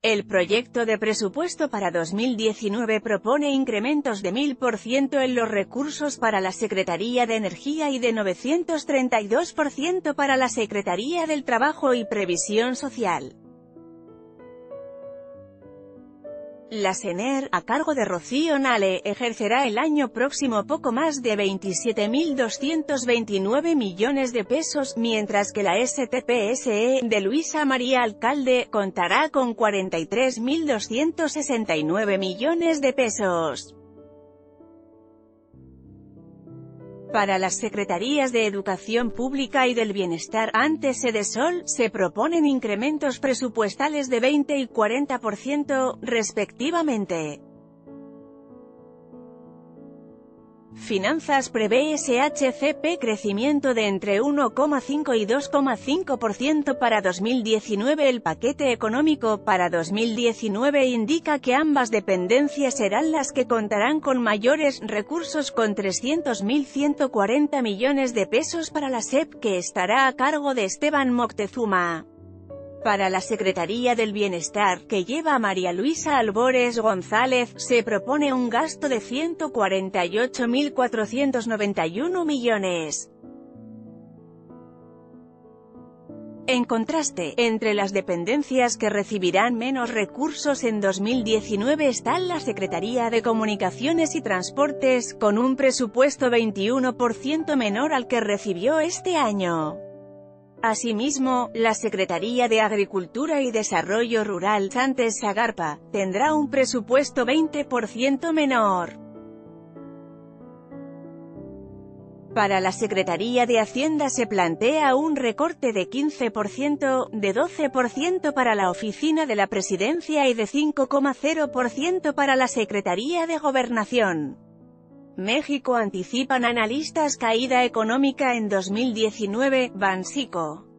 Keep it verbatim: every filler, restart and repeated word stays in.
El proyecto de presupuesto para dos mil diecinueve propone incrementos de mil por ciento en los recursos para la Secretaría de Energía y de novecientos treinta y dos por ciento para la Secretaría del Trabajo y Previsión Social. La SENER, a cargo de Rocío Nale, ejercerá el año próximo poco más de veintisiete mil doscientos veintinueve millones de pesos, mientras que la S T P S E, de Luisa María Alcalde, contará con cuarenta y tres mil doscientos sesenta y nueve millones de pesos. Para las Secretarías de Educación Pública y del Bienestar, ante Sedesol, se proponen incrementos presupuestales de veinte y cuarenta por ciento, respectivamente. Finanzas prevé S H C P crecimiento de entre uno coma cinco y dos coma cinco por ciento para dos mil diecinueve. El paquete económico para dos mil diecinueve indica que ambas dependencias serán las que contarán con mayores recursos, con trescientos mil ciento cuarenta millones de pesos para la S E P, que estará a cargo de Esteban Moctezuma. Para la Secretaría del Bienestar, que lleva a María Luisa Albores González, se propone un gasto de ciento cuarenta y ocho mil cuatrocientos noventa y uno millones. En contraste, entre las dependencias que recibirán menos recursos en dos mil diecinueve están la Secretaría de Comunicaciones y Transportes, con un presupuesto veintiuno por ciento menor al que recibió este año. Asimismo, la Secretaría de Agricultura y Desarrollo Rural, Santes Sagarpa, tendrá un presupuesto veinte por ciento menor. Para la Secretaría de Hacienda se plantea un recorte de quince por ciento, de doce por ciento para la Oficina de la Presidencia y de cinco coma cero por ciento para la Secretaría de Gobernación. México anticipan analistas caída económica en dos mil diecinueve, Banxico.